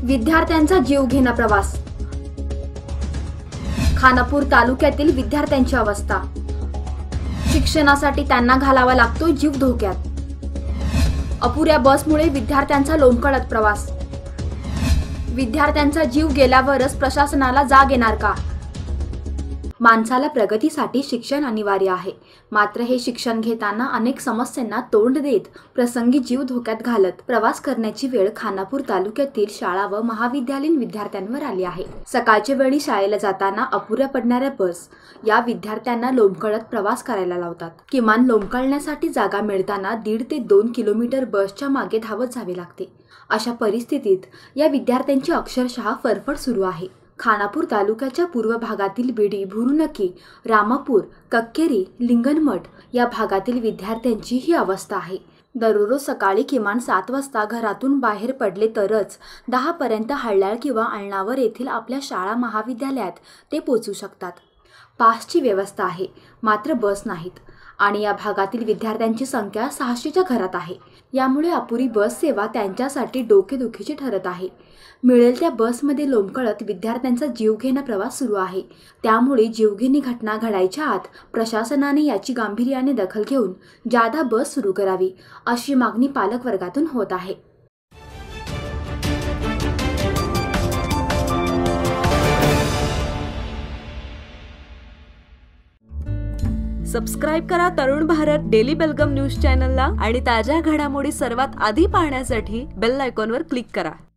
विद्यार्थ्यांचा जीव घेणा प्रवास। खानापूर तालुक्यातील विद्यार्थ्यांची अवस्था। शिक्षणासाठी त्यांना घालावा लागतो जीव धोक्यात। अपुऱ्या बसमुळे विद्यार्थ्यांचा लोंबकळत प्रवास। विद्यार्थ्यांचा जीव गेल्यावरच प्रशासनाला जाग येणार का? माणसाला प्रगतीसाठी शिक्षण अनिवार्य आहे, मात्र हे शिक्षण घेताना अनेक समस्यांना तोंड देत प्रसंगी जीव धोक्यात घालत प्रवास करण्याची वेळ खानापूर तालुक्यातील शाळा व महाविद्यालयीन विद्यार्थ्यांवर आली आहे। सकाळच्या वेळी शाळेला जाताना अपुऱ्या पडणाऱ्या बस या विद्यार्थ्यांना लोंबकळत प्रवास करायला लावतात। किमान लोंबकळण्यासाठी जागा मिळताना 1.5 ते 2 किलोमीटर बसच्या मागे धावत जावे लागते। अशा परिस्थितीत या विद्यार्थ्यांची अक्षरशः फरफड सुरू आहे। खानापूर तालुक्याच्या पूर्व भागातील बेडी, भुरुनकी, रामापूर, कक्केरी, लिंगनमठ या भागातील विद्यार्थ्यांची ही अवस्था आहे। दररोज सकाळी किमान 7 वाजता घरातून बाहेर पडले तरच 10 पर्यंत हळ्याळ किंवा अळणावर येथील आपल्या शाळा महाविद्यालयात ते पोहोचू शकतात। पासची व्यवस्था आहे, मात्र बस नाहीत आणि या भागातील विद्यार्थ्यांची संख्या 600च्या घरात आहे। यामुळे अपुरी बस सेवा त्यांच्यासाठी डोकेदुखीची ठरत आहे। मिळेल त्या बसमध्ये लोंबकळत विद्यार्थ्यांचा जीवघेणा प्रवास सुरू आहे। त्यामुळे जीवघेणी घटना घडायच्या आत प्रशासनाने याची गांभीर्याने दखल घेऊन जादा बस सुरू करावी, अशी मागणी पालक वर्गातून होत आहे। सबस्क्राइब करा तरुण भारत डेली बेलगम न्यूज चॅनलला आणि ताज्या घडामोडी सर्वात आधी पाहण्यासाठी बेल आयकॉनवर क्लिक करा।